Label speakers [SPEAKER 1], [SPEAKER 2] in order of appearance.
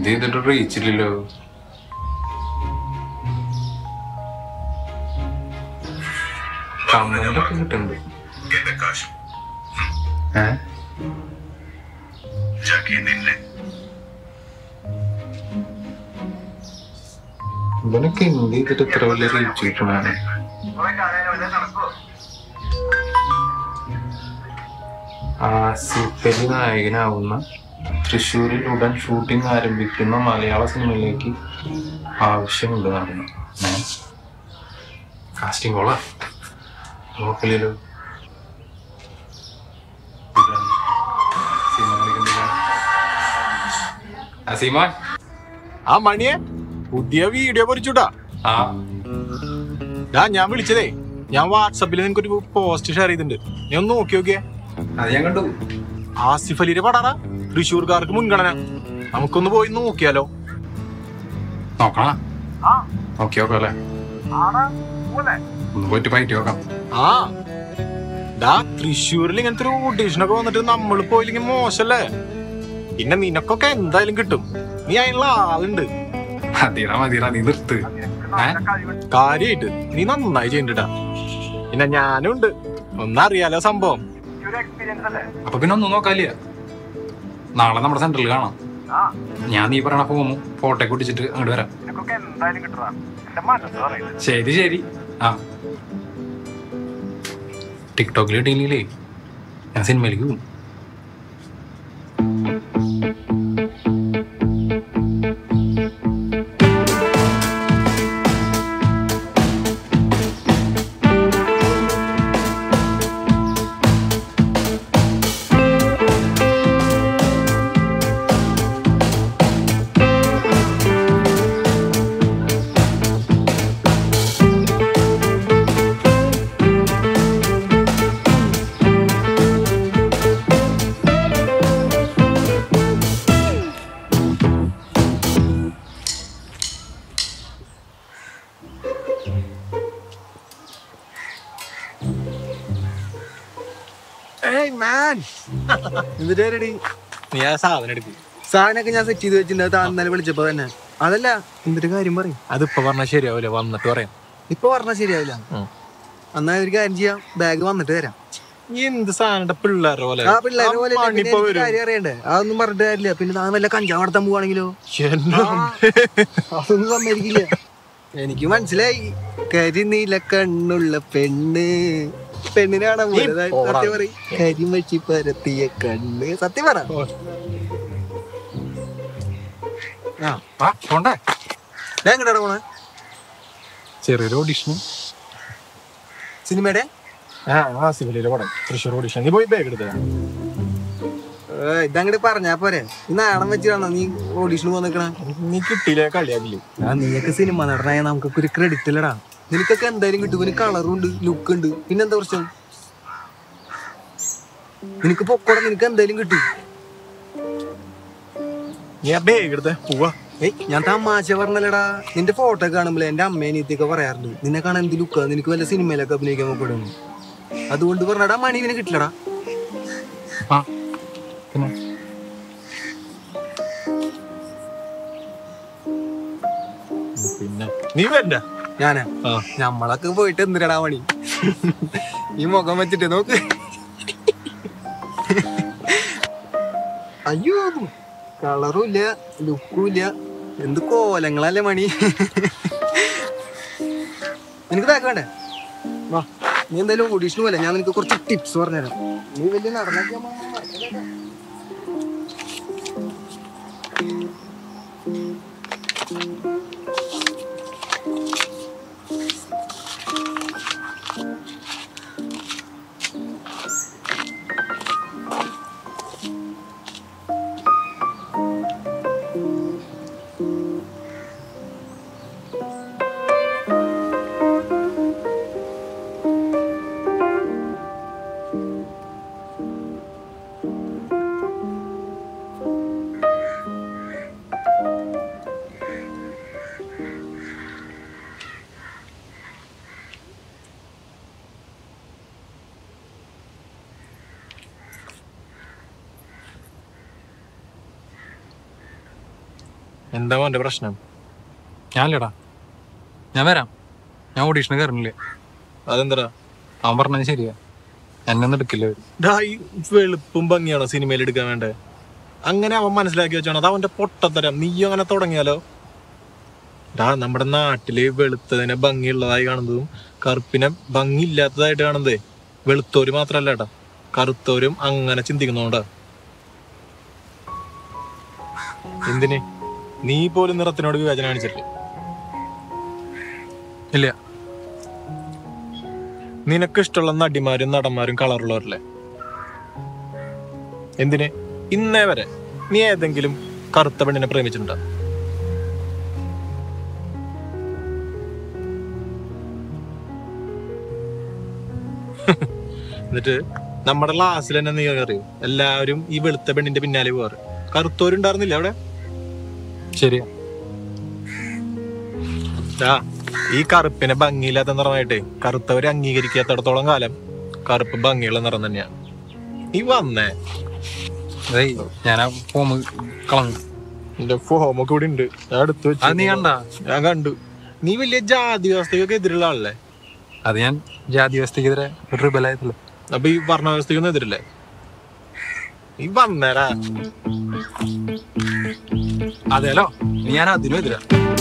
[SPEAKER 1] ചെയ്തിട്ട് റീച്ചില്ലല്ലോ. കമ്മലൊക്കെ കിട്ടുന്നുണ്ട്. ഇവനൊക്കെ എന്ത് ചെയ്തിട്ട് ഇത്ര വലിയ റീച്ച് കിട്ടണാണ്? ആസിഫലി നായകനാവുന്ന തൃശ്ശൂരിൽ ഉടൻ ഷൂട്ടിംഗ് ആരംഭിക്കുന്ന മലയാള സിനിമയിലേക്ക് ആവശ്യമുണ്ട് നടന്നു. കാസ്റ്റിംഗ് കോളാ നോക്കില്ലല്ലോ. സീമോൻ,
[SPEAKER 2] ആ മണിയെ പുതിയ വീഡിയോ പൊരിച്ചുട്ടാ. ഞാൻ വിളിച്ചതേ, ഞാൻ വാട്സാപ്പിൽ നിനക്കൊരു പോസ്റ്റ് ഷെയർ ചെയ്തിട്ടുണ്ട്. നീ ഒന്ന് നോക്കി നോക്കിയേ.
[SPEAKER 1] അത് ഞാൻ കണ്ടു.
[SPEAKER 2] ആസിഫ് അലിയുടെ പടാടാ, തൃശ്ശൂർക്കാർക്ക് മുൻഗണന. നമുക്കൊന്ന് പോയി നോക്കിയാലോ?
[SPEAKER 1] നോക്കണ നോക്കി നോക്കാം അല്ലേ? ഒന്ന് പോയിട്ട് പറ്റി നോക്കാം.
[SPEAKER 2] തൃശ്ശൂരിൽ ഇങ്ങനത്തെ ഒരു ഓഡീഷനൊക്കെ വന്നിട്ട് നമ്മൾ പോയില്ലെങ്കിൽ മോശല്ലേ? പിന്നെ നിനക്കൊക്കെ എന്തായാലും കിട്ടും. നീ അതിനുള്ള ആളുണ്ട്.
[SPEAKER 1] മതിടാ നീ നിർത്ത്.
[SPEAKER 2] കാര്യായിട്ട് നീ നന്നായി ചെയ്യണ്ടാ. പിന്നെ ഞാനും ഉണ്ട്, ഒന്നറിയാലോ സംഭവം.
[SPEAKER 1] അപ്പൊ പിന്നെ ഒന്നും നോക്കാല്ല. നാളെ നമ്മുടെ സെന്ററിൽ കാണാം. ഞാൻ നീ പറയണ ഫോട്ടോ കുടിച്ചിട്ട് അങ്ങോട്ട് വരാം. ശരി. ടിക്ടോക്കിൽ ഇട്ടില്ലേ, ഞാൻ സിനിമയിലേക്ക് പോകും.
[SPEAKER 3] സാധനമൊക്കെ ഞാൻ സെറ്റ് ചെയ്ത് വെച്ചിട്ടുണ്ട്. അന്നേരം വിളിച്ചപ്പോ തന്നെ. അതല്ല, എന്തൊരു കാര്യം പറയും.
[SPEAKER 2] അതിപ്പോ പറഞ്ഞാൽ ശരിയാവില്ല, വന്നിട്ട് പറയാം.
[SPEAKER 3] ഇപ്പൊ പറഞ്ഞാൽ ശരിയാവില്ല. എന്നാ ഒരു കാര്യം ചെയ്യാം, ബാഗ് വന്നിട്ട് തരാം.
[SPEAKER 2] എന്ത് സാധനം പിള്ളേരെ പോലെ?
[SPEAKER 3] ആ പിള്ളേരെ പോലെ കാര്യം അറിയണ്ടേ? അതൊന്നും പറഞ്ഞിട്ട് കാര്യമില്ല. പിന്നെ താൻ വല്ല കഞ്ചാവ് നടത്താൻ പോവാണെങ്കിലോ? അതൊന്നും സമ്മതിക്കില്ല. എനിക്ക് മനസ്സിലായി. കരിനീല കണ്ണുള്ള പെണ്ണ്, പെണ്ണിനെ കാണാൻ പോലെ. സത്യം പറയും, കരിമച്ചി പരത്തിയ കണ്ണ്. സത്യം പറ. എങ്ങോട്ടാ പോണേ?
[SPEAKER 2] ചെറിയൊരു ഓഡിഷൻ.
[SPEAKER 3] സിനിമയുടെ
[SPEAKER 2] തൃശ്ശൂർ ഓഡിഷൻ. നീ പോയി ബാഗ് എടുത്ത
[SPEAKER 3] ഇതങ്ങോട്ട് പറഞ്ഞാ പോരെ? ഈ നാണം വെച്ച് കാണാ നീ ഓഡീഷന് പോന്നിക്കണ?
[SPEAKER 2] നീ കിട്ടിയില്ല, കളിയാക്കില്ലേ?
[SPEAKER 3] നീയൊക്കെ സിനിമ നടനായ നമുക്കൊക്കെ ഒരു ക്രെഡിറ്റ് ഇല്ലടാ. നിനക്കൊക്കെ എന്തായാലും കിട്ടും. പിന്നെ കളറും ഉണ്ട്, ലുക്ക് ഉണ്ട്. പിന്നെന്താ പ്രശ്നം? നിനക്ക് പൊക്കോടെ, നിനക്ക് എന്തായാലും കിട്ടും. ഞാൻ തമാശ പറഞ്ഞല്ലടാ. നിന്റെ ഫോട്ടോ കാണുമ്പോൾ എന്റെ അമ്മയെ നീത്തിയൊക്കെ പറയാറുണ്ട്, നിന്നെ കാണാൻ എന്ത് ലുക്കാ, നിനക്ക് വല്ല സിനിമയിലൊക്കെ അഭിനയിക്കാൻ നോക്കപ്പെടുന്നു. അതുകൊണ്ട് പറഞ്ഞടാ, മണി നിന്നെ കിട്ടില്ലടാ.
[SPEAKER 2] പിന്നെ നീ വരണ്ട.
[SPEAKER 3] ഞാനാ? ഞമ്മളൊക്കെ പോയിട്ട് എന്തിനടാ മണി? ഈ മുഖം വെച്ചിട്ട് നോക്ക്. അയ്യോ, കളറും ഇല്ല, ലുക്കും ഇല്ല. എന്ത് കോലങ്ങളല്ലേ മണി. നിനക്ക് ബാക്ക് വേണ്ടേ? വാ, നീ എന്തായാലും ഓഡീഷന് പോലെ ഞാൻ നിനക്ക് കുറച്ച് ടിപ്സ് പറഞ്ഞുതരാം. നീ വലിയ നടന്നൊക്കെ
[SPEAKER 2] എന്താ മോന്റെ പ്രശ്നം?
[SPEAKER 1] ഞാനില്ലടാ, ഞാൻ വരാം. ഞാൻ ഓഡീഷന് കയറുന്നില്ലേ.
[SPEAKER 2] അതെന്താ?
[SPEAKER 1] അവൻ പറഞ്ഞത് ശരിയാ, എന്നെ ഒന്നും എടുക്കില്ല.
[SPEAKER 2] ഈ വെളുപ്പും ഭംഗിയാണോ സിനിമയിൽ എടുക്കാൻ വേണ്ടേ? അങ്ങനെ അവൻ മനസ്സിലാക്കി വെച്ചാണ്. അത് അവന്റെ പൊട്ടത്തരം. നീയും അങ്ങനെ തുടങ്ങിയാലോ? നമ്മുടെ നാട്ടില് വെളുത്തതിനെ ഭംഗിയുള്ളതായി കാണുന്നതും കറുപ്പിനെ ഭംഗിയില്ലാത്തതായിട്ട് കാണുന്നതേ വെളുത്തോര് മാത്രല്ല ഏട്ടാ, കറുത്തോരും അങ്ങനെ ചിന്തിക്കുന്നോണ്ടാ. എന്തിന്? നീ പോലും നിറത്തിനോട് വിവേചനം കാണിച്ചിട്ടില്ലേ?
[SPEAKER 1] ഇല്ല.
[SPEAKER 2] നിനക്ക് ഇഷ്ടമുള്ള നടിമാരും നടന്മാരും കളറുള്ളവരല്ലേ? എന്തിന്? ഇന്നേ വരെ നീ ഏതെങ്കിലും കറുത്ത പെണ്ണിനെ പ്രേമിച്ചിട്ടുണ്ടോ? എന്നിട്ട് നമ്മുടെ ക്ലാസ്സിൽ തന്നെ നീ അറിയൂ, എല്ലാവരും ഈ വെളുത്ത പെണ്ണിന്റെ പിന്നാലെ പോവാറ്. കറുത്തോരുണ്ടായിരുന്നില്ല അവിടെ?
[SPEAKER 1] ശരിയാ.
[SPEAKER 2] ഈ കറുപ്പിനെ ഭംഗിയില്ലാത്ത നിറമായിട്ടേ കറുത്തവരെ അംഗീകരിക്കാത്തടത്തോളം കാലം കറുപ്പ് ഭംഗിയുള്ള നിറം തന്നെയാണ്. ഈ വന്നേ
[SPEAKER 1] ഞാൻ ഫോം കളഞ്ഞു.
[SPEAKER 2] എന്റെ ഫോമൊക്കെ ഇവിടെ ഉണ്ട്, ഞാൻ എടുത്തു വെച്ചു.
[SPEAKER 1] നീ കണ്ടാ?
[SPEAKER 2] ഞാൻ കണ്ടു. നീ വലിയ ജാതി വ്യവസ്ഥയൊക്കെ എതിരുള്ള ആളല്ലേ?
[SPEAKER 1] അത് ഞാൻ ജാതി വ്യവസ്ഥക്കെതിരെ ഒരു റിബലായതല്ലേ.
[SPEAKER 2] അപ്പൊ ഈ വർണ്ണ വ്യവസ്ഥയൊന്നും എതിരല്ലേ? ഈ വന്നേരാ.
[SPEAKER 1] അതെല്ലോ, ഞാൻ അതിനും എതിരാ.